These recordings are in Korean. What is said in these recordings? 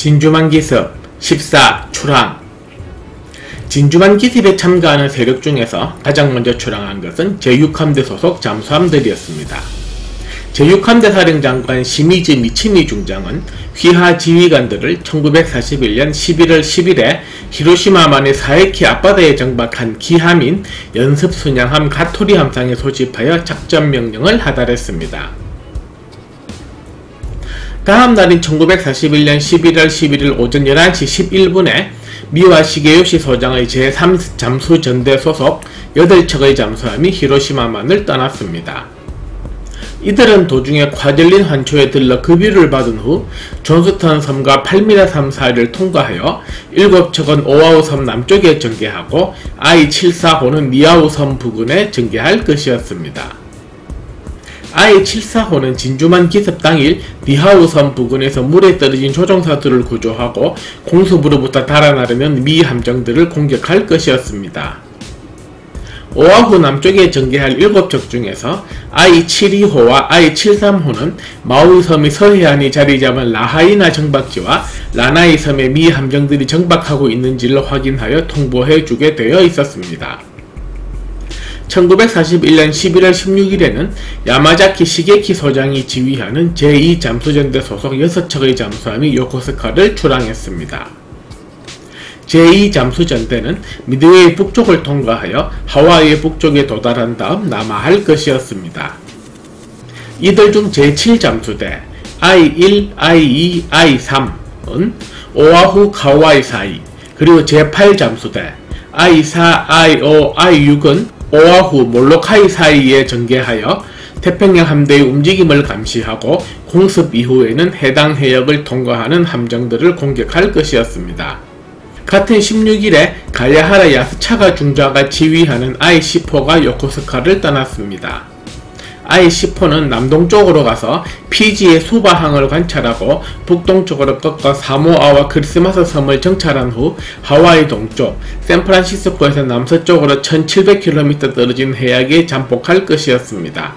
진주만 기습 14. 출항. 진주만 기습에 참가하는 세력 중에서 가장 먼저 출항한 것은 제6함대 소속 잠수함들이었습니다. 제6함대 사령장관 시미즈 미치미 중장은 휘하 지휘관들을 1941년 11월 10일에 히로시마만의 사에키 앞바다에 정박한 기함인 연습순양함 가토리 함상에 소집하여 작전 명령을 하달했습니다. 다음 날인 1941년 11월 11일 오전 11시 11분에 미와 시게요시 소장의 제3잠수전대 소속 8척의 잠수함이 히로시마만을 떠났습니다. 이들은 도중에 과젤린 환초에 들러 급유를 받은 후 존스턴 섬과 팔미라 섬 사이를 통과하여 7척은 오아후 섬 남쪽에 전개하고 I-74호는 미아우 섬 부근에 전개할 것이었습니다. I-74호는 진주만 기습 당일 니하우 섬 부근에서 물에 떨어진 조종사들을 구조하고 공습으로부터 달아나려는 미 함정들을 공격할 것이었습니다. 오아후 남쪽에 전개할 7척 중에서 I-72호와 I-73호는 마우이 섬의 서해안에 자리잡은 라하이나 정박지와 라나이 섬에 미 함정들이 정박하고 있는지를 확인하여 통보해주게 되어 있었습니다. 1941년 11월 16일에는 야마자키 시게키 소장이 지휘하는 제2잠수전대 소속 6척의 잠수함이 요코스카를 출항했습니다. 제2잠수전대는 미드웨이 북쪽을 통과하여 하와이의 북쪽에 도달한 다음 남하할 것이었습니다. 이들 중 제7잠수대 I-1, I-2, I-3은 오아후 카와이 사이, 그리고 제8잠수대 I-4, I-5, I-6은 오아후 몰로카이 사이에 전개하여 태평양 함대의 움직임을 감시하고 공습 이후에는 해당 해역을 통과하는 함정들을 공격할 것이었습니다. 같은 16일에 가야하라 야스차가 중좌가 지휘하는 I-10호가 요코스카를 떠났습니다. I-10호는 남동쪽으로 가서 피지의 수바항을 관찰하고 북동쪽으로 꺾어 사모아와 크리스마스 섬을 정찰한 후 하와이 동쪽 샌프란시스코에서 남서쪽으로 1700km 떨어진 해역에 잠복할 것이었습니다.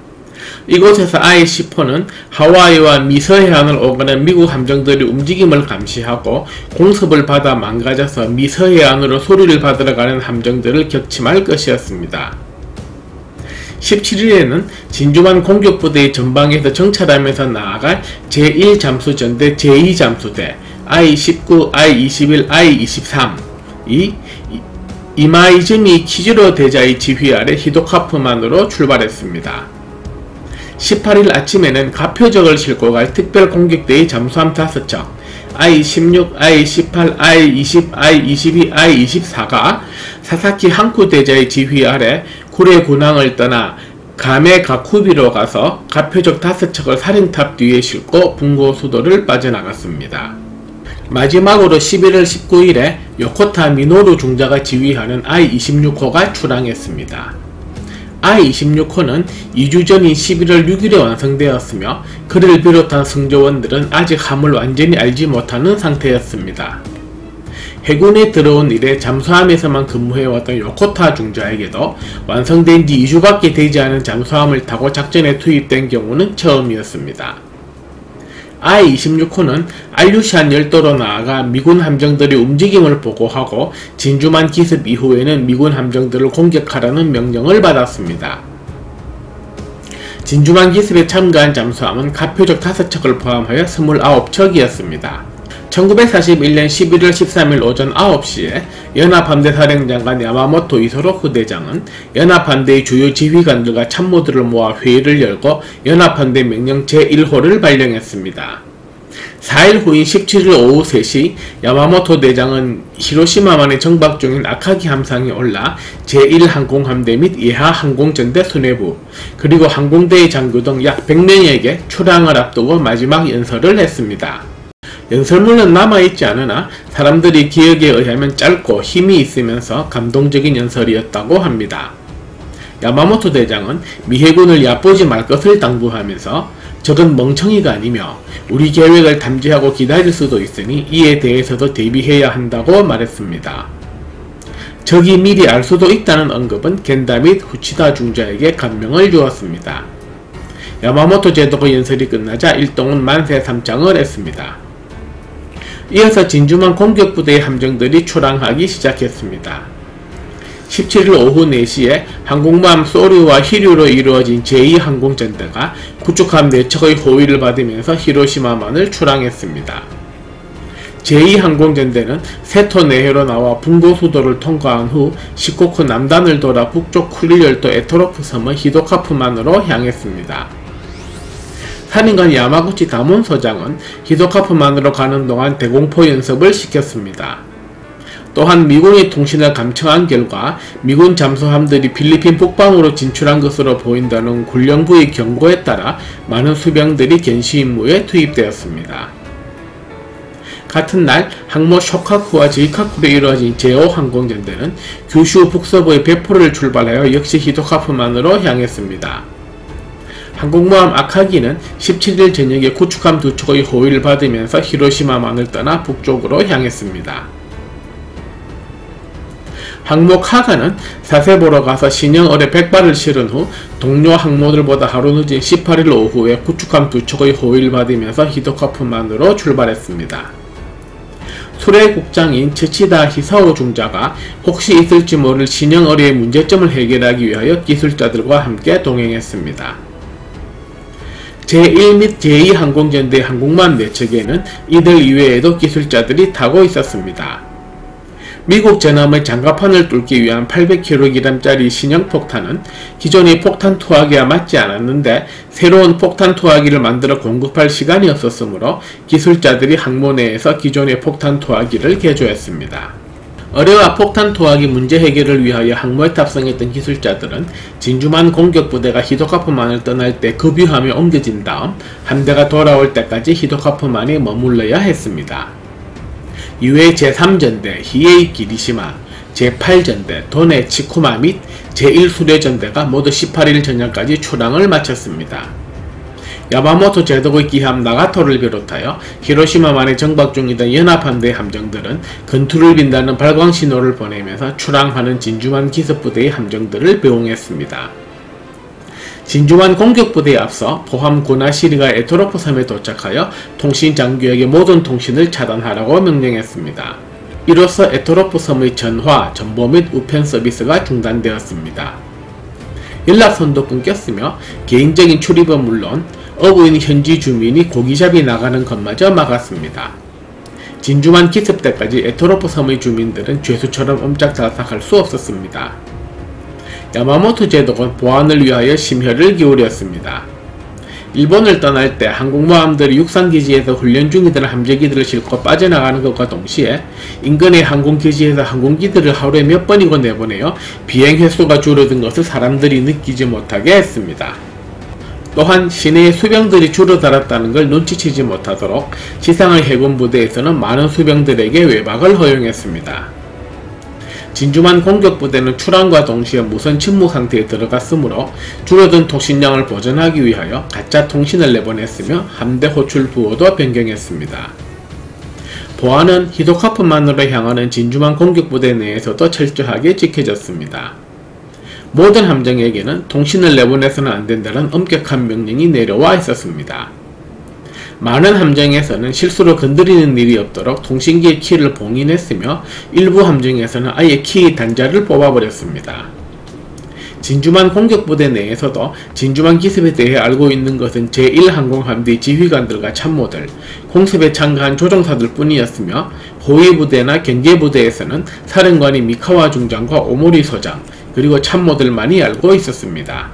이곳에서 I-10호는 하와이와 미서해안을 오가는 미국 함정들의 움직임을 감시하고 공습을 받아 망가져서 미서해안으로 수리를 받으러 가는 함정들을 격침할 것이었습니다. 17일에는 진주만 공격부대의 전방에서 정찰하면서 나아갈 제1잠수전대 제2잠수대 I-19, I-21, I-23이 이마이즈미 키지로 대자의 지휘 아래 히도카프만으로 출발했습니다. 18일 아침에는 가표적을 싣고 갈 특별 공격대의 잠수함 5척 I-16, I-18, I-20, I-22, I-24가 사사키 항쿠 대자의 지휘 아래 구레 군항을 떠나 가메가쿠비로 가서 가표적 5척을 사령탑 뒤에 싣고 분고 수도를 빠져나갔습니다. 마지막으로 11월 19일에 요코타 미노루 중자가 지휘하는 I-26호가 출항했습니다. I-26호는 2주 전인 11월 6일에 완성되었으며 그를 비롯한 승조원들은 아직 함을 완전히 알지 못하는 상태였습니다. 해군에 들어온 이래 잠수함에서만 근무해왔던 요코타 중자에게도 완성된 지 2주밖에 되지 않은 잠수함을 타고 작전에 투입된 경우는 처음이었습니다. I-26호는 알류샨 열도로 나아가 미군 함정들의 움직임을 보고하고 진주만 기습 이후에는 미군 함정들을 공격하라는 명령을 받았습니다. 진주만 기습에 참가한 잠수함은 가표적 5척을 포함하여 29척이었습니다. 1941년 11월 13일 오전 9시에 연합함대 사령장관 야마모토 이소로 후대장은 연합함대의 주요 지휘관들과 참모들을 모아 회의를 열고 연합함대 명령 제1호를 발령했습니다. 4일 후인 17일 오후 3시 야마모토 대장은 히로시마만에 정박 중인 아카기 함상에 올라 제1항공함대 및 예하 항공전대 수뇌부 그리고 항공대의 장교 등 약 100명에게 출항을 앞두고 마지막 연설을 했습니다. 연설문은 남아있지 않으나 사람들이 기억에 의하면 짧고 힘이 있으면서 감동적인 연설이었다고 합니다. 야마모토 대장은 미해군을 얕보지 말 것을 당부하면서 적은 멍청이가 아니며 우리 계획을 탐지하고 기다릴 수도 있으니 이에 대해서도 대비해야 한다고 말했습니다. 적이 미리 알 수도 있다는 언급은 겐다 및 후치다 중자에게 감명을 주었습니다. 야마모토 제독의 연설이 끝나자 일동은 만세 삼창을 했습니다. 이어서 진주만 공격부대의 함정들이 출항하기 시작했습니다. 17일 오후 4시에 항공모함 소류와 히류로 이루어진 제2항공전대가 구축함 4척의 호위를 받으면서 히로시마만을 출항했습니다. 제2항공전대는 세토 내해로 나와 분고 수도를 통과한 후 시코쿠 남단을 돌아 북쪽 쿠릴 열도 에토로프 섬의 히도카프만으로 향했습니다. 사령관 야마구치 다몬 서장은 히도카프만으로 가는 동안 대공포 연습을 시켰습니다. 또한 미군의 통신을 감청한 결과 미군 잠수함들이 필리핀 북방으로 진출한 것으로 보인다는 군령부의 경고에 따라 많은 수병들이 gen시 임무에 투입되었습니다. 같은 날 항모 쇼카쿠와 제이카쿠로 이루어진 제5 항공전대는 규슈 북서부의 베포를 출발하여 역시 히도카프만으로 향했습니다. 항공모함 아카기는 17일 저녁에 구축함 2척의 호위를 받으면서 히로시마만을 떠나 북쪽으로 향했습니다. 항모 카가는 사세보로 가서 신형 어뢰 100발을 실은 후 동료 항모들보다 하루 늦은 18일 오후에 구축함 2척의 호위를 받으면서 히도카프만으로 출발했습니다. 수레 국장인 츠치다 히사오 중자가 혹시 있을지 모를 신형 어뢰의 문제점을 해결하기 위하여 기술자들과 함께 동행했습니다. 제1 및 제2 항공전대 항공모함 4척에는 이들 이외에도 기술자들이 타고 있었습니다. 미국 전함의 장갑판을 뚫기 위한 800kg짜리 신형 폭탄은 기존의 폭탄 투하기와 맞지 않았는데 새로운 폭탄 투하기를 만들어 공급할 시간이 없었으므로 기술자들이 항모 내에서 기존의 폭탄 투하기를 개조했습니다. 어뢰와 폭탄 투하기 문제 해결을 위하여 항모에 탑승했던 기술자들은 진주만 공격부대가 히도카프만을 떠날 때 급유함에 옮겨진 다음 함대가 돌아올 때까지 히도카프만에 머물러야 했습니다. 이외에 제3전대 히에이 기리시마, 제8전대 도네 치쿠마 및 제1수레전대가 모두 18일 저녁까지 출항을 마쳤습니다. 야마모토 제독의 기함 나가토를 비롯하여 히로시마만에 정박 중이던 연합함대 함정들은 근투를 빈다는 발광신호를 보내면서 출항하는 진주만 기습부대의 함정들을 배웅했습니다. 진주만 공격부대에 앞서 포함 고나시리가 에토로프 섬에 도착하여 통신 장교에게 모든 통신을 차단하라고 명령했습니다. 이로써 에토로프 섬의 전화, 전보 및 우편 서비스가 중단되었습니다. 연락선도 끊겼으며 개인적인 출입은 물론 어부인 현지 주민이 고기잡이 나가는 것마저 막았습니다. 진주만 기습 때까지 에토로프 섬의 주민들은 죄수처럼 옴짝달싹할 수 없었습니다. 야마모토 제독은 보안을 위하여 심혈을 기울였습니다. 일본을 떠날 때 항공모함들이 육상기지에서 훈련 중이던 함재기들을 싣고 빠져나가는 것과 동시에 인근의 항공기지에서 항공기들을 하루에 몇 번이고 내보내어 비행 횟수가 줄어든 것을 사람들이 느끼지 못하게 했습니다. 또한 시내에 수병들이 줄어들었다는 걸 눈치채지 못하도록 지상의 해군부대에서는 많은 수병들에게 외박을 허용했습니다. 진주만 공격부대는 출항과 동시에 무선 침묵 상태에 들어갔으므로 줄어든 통신량을 보전하기 위하여 가짜 통신을 내보냈으며 함대 호출 부호도 변경했습니다. 보안은 히도카프만으로 향하는 진주만 공격부대 내에서도 철저하게 지켜졌습니다. 모든 함정에게는 통신을 내보내서는 안된다는 엄격한 명령이 내려와 있었습니다. 많은 함정에서는 실수로 건드리는 일이 없도록 통신기의 키를 봉인했으며 일부 함정에서는 아예 키 단자를 뽑아버렸습니다. 진주만 공격부대 내에서도 진주만 기습에 대해 알고 있는 것은 제1항공함대 지휘관들과 참모들, 공습에 참가한 조종사들 뿐이었으며 호위부대나 경계부대에서는 사령관이 미카와 중장과 오모리 소장, 그리고 참모들만이 알고 있었습니다.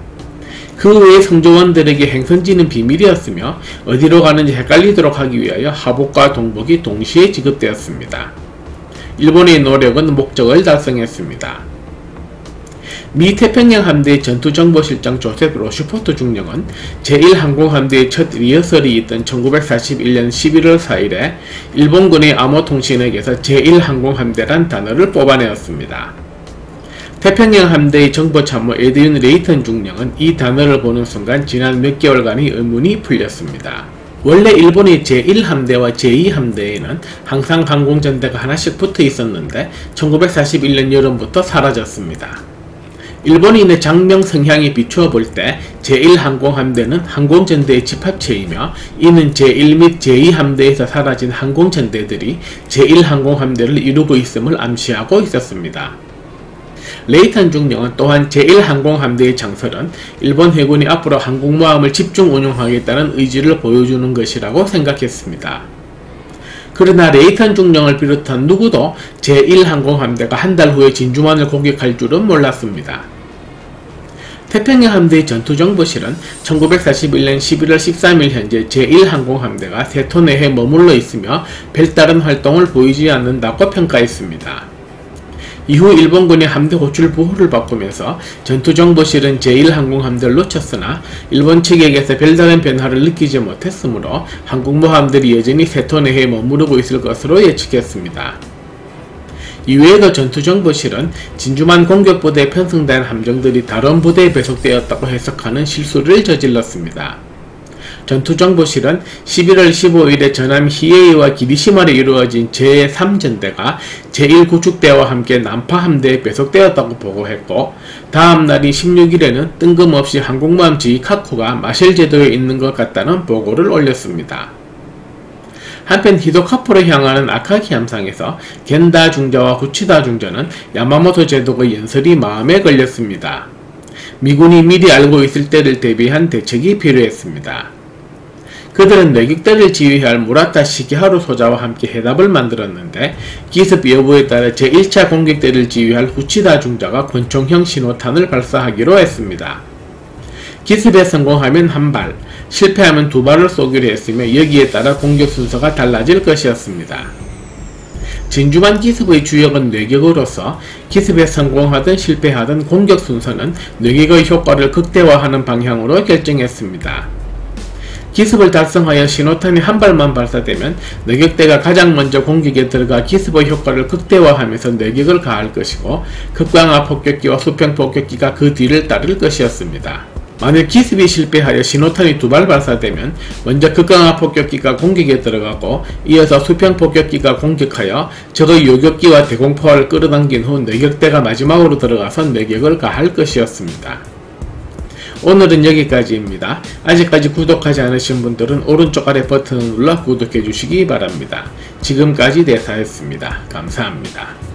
그 외의 성조원들에게 행선지는 비밀이었으며 어디로 가는지 헷갈리도록 하기 위하여 하복과 동복이 동시에 지급되었습니다. 일본의 노력은 목적을 달성했습니다. 미 태평양 함대의 전투정보실장 조셉 로슈포트 중령은 제1항공함대의 첫 리허설이 있던 1941년 11월 4일에 일본군의 암호통신에게서 제1항공함대란 단어를 뽑아내었습니다. 태평양 함대의 정보참모 에드윈 레이턴 중령은 이 단어를 보는 순간 지난 몇 개월간의 의문이 풀렸습니다. 원래 일본의 제1함대와 제2함대에는 항상 항공전대가 하나씩 붙어 있었는데 1941년 여름부터 사라졌습니다. 일본인의 장명 성향에 비추어 볼 때 제1항공함대는 항공전대의 집합체이며 이는 제1 및 제2함대에서 사라진 항공전대들이 제1항공함대를 이루고 있음을 암시하고 있었습니다. 레이턴 중령은 또한 제1항공함대의 창설은 일본 해군이 앞으로 항공모함을 집중 운용하겠다는 의지를 보여주는 것이라고 생각했습니다. 그러나 레이턴 중령을 비롯한 누구도 제1항공함대가 한 달 후에 진주만을 공격할 줄은 몰랐습니다. 태평양 함대의 전투정보실은 1941년 11월 13일 현재 제1항공함대가 세토 내에 머물러 있으며 별다른 활동을 보이지 않는다고 평가했습니다. 이후 일본군이 함대 호출 보호를 바꾸면서 전투정보실은 제1항공함대를 놓쳤으나 일본 측에게서 별다른 변화를 느끼지 못했으므로 항공모함들이 여전히 세토 내에 머무르고 있을 것으로 예측했습니다. 이외에도 전투정보실은 진주만 공격부대에 편성된 함정들이 다른 부대에 배속되었다고 해석하는 실수를 저질렀습니다. 전투정보실은 11월 15일에 전함 히에이와 기리시마로 이루어진 제3전대가 제1구축대와 함께 난파함대에 배속되었다고 보고했고 다음날인 16일에는 뜬금없이 항공모함 지히카쿠가 마셸 제도에 있는 것 같다는 보고를 올렸습니다. 한편 히도카포로 향하는 아카기 함상에서 겐다 중자와 후치다 중자는 야마모토 제독의 연설이 마음에 걸렸습니다. 미군이 미리 알고 있을 때를 대비한 대책이 필요했습니다. 그들은 뇌격대를 지휘할 무라타 시게하루 소자와 함께 해답을 만들었는데 기습 여부에 따라 제1차 공격대를 지휘할 후치다 중자가 권총형 신호탄을 발사하기로 했습니다. 기습에 성공하면 한 발, 실패하면 두 발을 쏘기로 했으며 여기에 따라 공격 순서가 달라질 것이었습니다. 진주만 기습의 주역은 뇌격으로서 기습에 성공하든 실패하든 공격 순서는 뇌격의 효과를 극대화하는 방향으로 결정했습니다. 기습을 달성하여 신호탄이 한 발만 발사되면 뇌격대가 가장 먼저 공격에 들어가 기습의 효과를 극대화하면서 뇌격을 가할 것이고 극강화 폭격기와 수평 폭격기가 그 뒤를 따를 것이었습니다. 만일 기습이 실패하여 신호탄이 두 발 발사되면 먼저 극강화 폭격기가 공격에 들어가고 이어서 수평 폭격기가 공격하여 적의 요격기와 대공포화를 끌어당긴 후 뇌격대가 마지막으로 들어가서 뇌격을 가할 것이었습니다. 오늘은 여기까지입니다. 아직까지 구독하지 않으신 분들은 오른쪽 아래 버튼을 눌러 구독해 주시기 바랍니다. 지금까지 대사였습니다. 감사합니다.